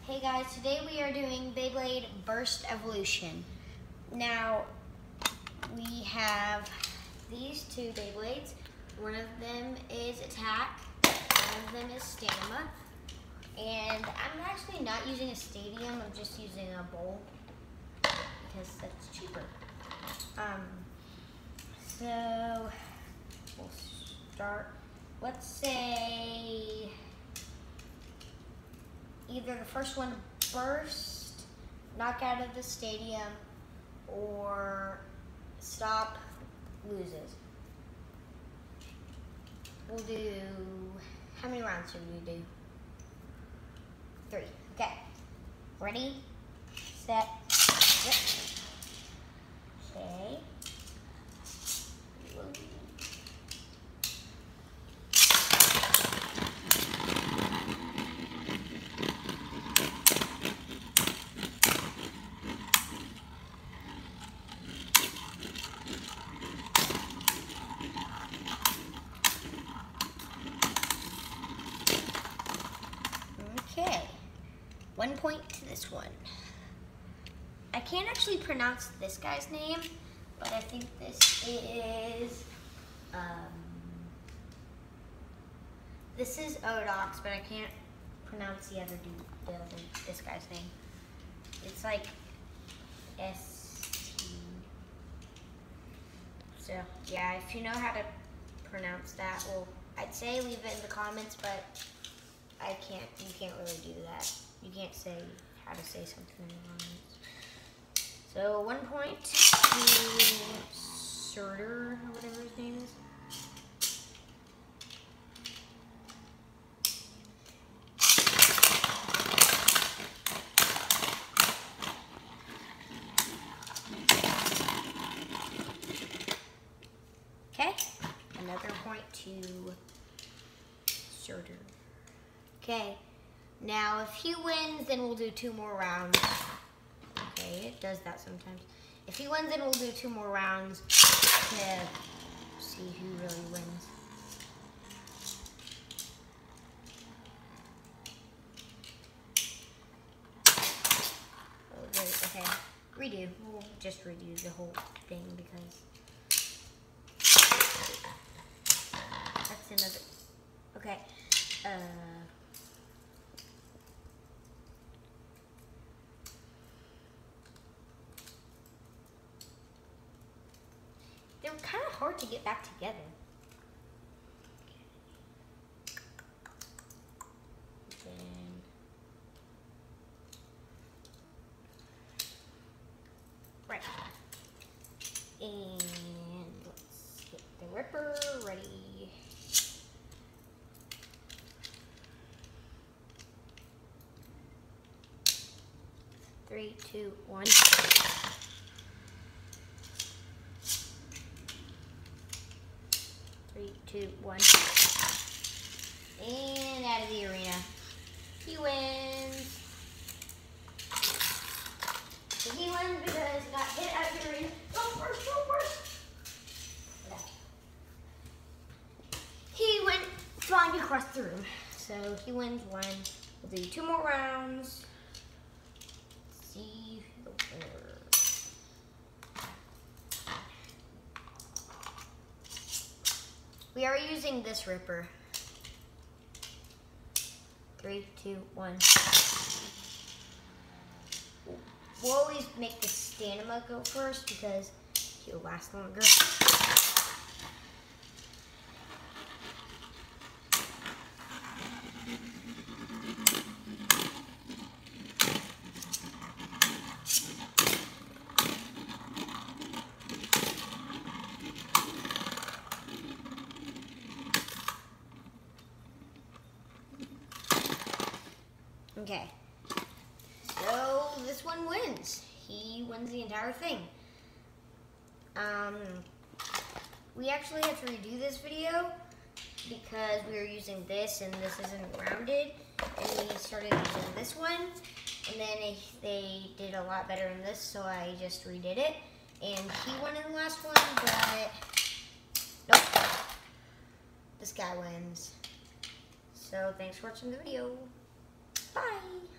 Hey guys, today we are doing Beyblade Burst Evolution. Now, we have these two Beyblades. One of them is Attack, one of them is Stamina. And I'm actually not using a stadium, I'm just using a bowl because that's cheaper. So, we'll start, let's say, either the first one to burst, knock out of the stadium, or stop loses. We'll do, how many rounds should we do? 3. Okay. Ready, set, rip. Okay. Okay, 1 point to this one. I can't actually pronounce this guy's name, but I think this is Odox, but I can't pronounce the other dude, this guy's name. It's like S-T. So yeah, if you know how to pronounce that, well, I'd say leave it in the comments, but you can't really do that. You can't say how to say something in the comments. So 1 point to Surtur, or whatever his name is. Okay, another point to Surtur. Okay, now if he wins, then we'll do 2 more rounds. Okay, it does that sometimes. If he wins, then we'll do 2 more rounds to see who really wins. Oh, wait, okay, redo. We'll just redo the whole thing because that's another. Okay. They're kind of hard to get back together. Right. And let's get the Ripper ready. Three, 2, 1. 3, 2, 1. And out of the arena. He wins. So he wins because he got hit out of the arena. Go first, go first. Okay. He went flying across the room. So he wins 1. We'll do 2 more rounds. Let's see the winner. We are using this Ripper. 3, 2, 1. We'll always make the Stamina go first because he'll last longer. Okay, so this one wins. He wins the entire thing. We actually have to redo this video because we were using this and this isn't rounded. And we started using this one, and then they did a lot better in this, so I just redid it. And he won in the last one, but nope. This guy wins. So thanks for watching the video. Bye.